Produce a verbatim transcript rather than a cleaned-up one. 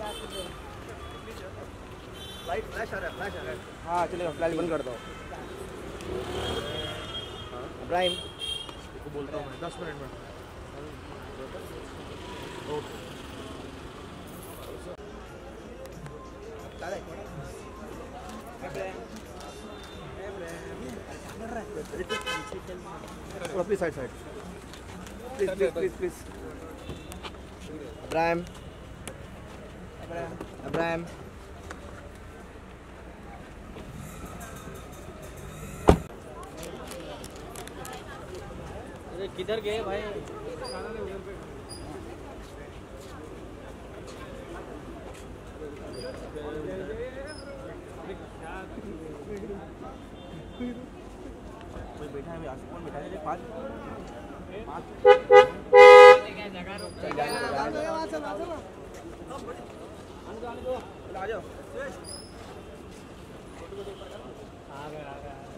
Light flash आ रहा है, flash आ रहा है। हाँ चलेगा, फ्लैश बंद कर दो। इब्राहिम को बोलता हूँ मैं दस मिनट में। Okay please side side please please please please Ibrahim Ibrahim किधर गए भाई? कोई बैठा है? आसिफ कौन बैठा है? पाँच पाँच आ जाओ। आ गया आ गया